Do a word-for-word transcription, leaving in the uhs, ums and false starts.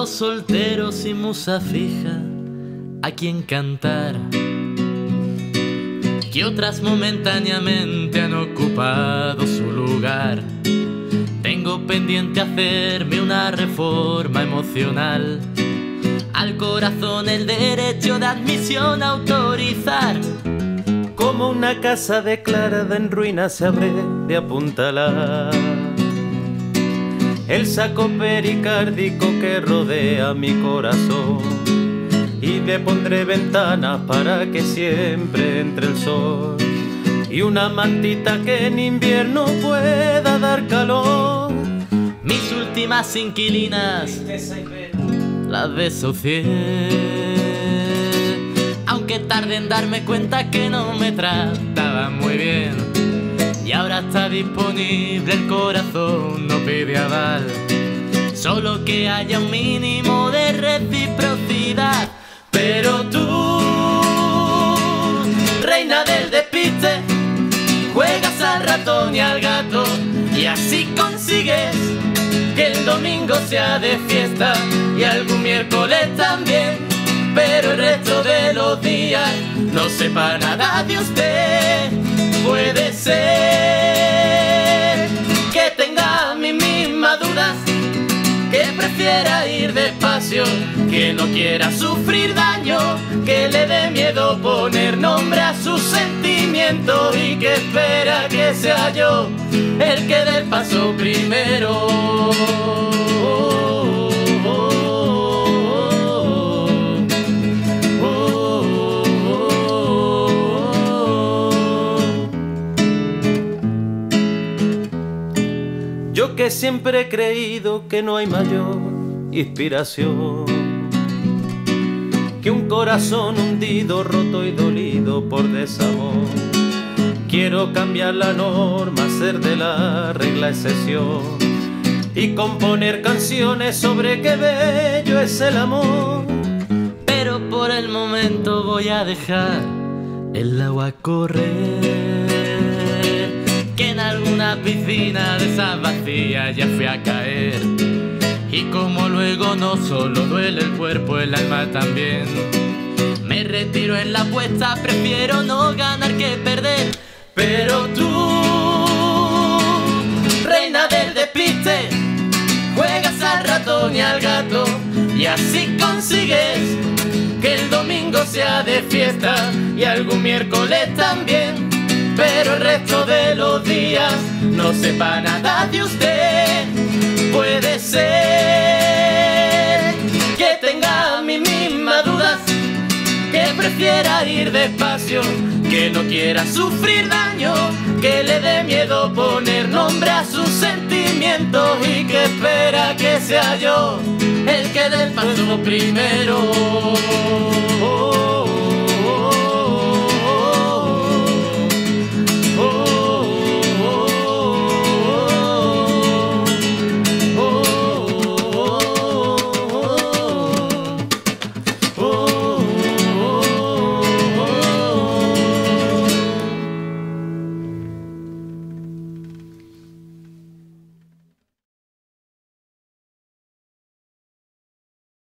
tantos solteros y musa fija a quien cantar, que otras momentáneamente han ocupado su lugar. Tengo pendiente hacerme una reforma emocional, al corazón el derecho de admisión a autorizar. Como una casa declarada en ruinas se habré de apuntalar el saco pericárdico que rodea mi corazón, y le pondré ventanas para que siempre entre el sol, y una mantita que en invierno pueda dar calor. Mis últimas inquilinas las desocié, aunque tarde en darme cuenta que no me trataban muy bien. Y ahora está disponible el corazón, no pide aval, solo que haya un mínimo de reciprocidad. Pero tú, reina del despiste, juegas al ratón y al gato, y así consigues que el domingo sea de fiesta y algún miércoles también, pero el resto de los días no sepa nada de usted. Puede ser que tenga mis mismas dudas, que prefiera ir despacio, que no quiera sufrir daño, que le dé miedo poner nombre a sus sentimientos, y que espera que sea yo el que dé el paso primero. Yo que siempre he creído que no hay mayor inspiración que un corazón hundido, roto y dolido por desamor. Quiero cambiar la norma, hacer de la regla excepción, y componer canciones sobre qué bello es el amor. Pero por el momento voy a dejar el agua correr, que en alguna piscina de esas vacías ya fui a caer. Y como luego no solo duele el cuerpo, el alma también, me retiro en la apuesta, prefiero no ganar que perder. Pero tú, reina del despiste, juegas al ratón y al gato, y así consigues que el domingo sea de fiesta y algún miércoles también, pero el resto de los días no sepa nada de usted. Puede ser que tenga mis mismas dudas, que prefiera ir despacio, que no quiera sufrir daño, que le dé miedo poner nombre a sus sentimientos, y que espera que sea yo el que dé el paso primero.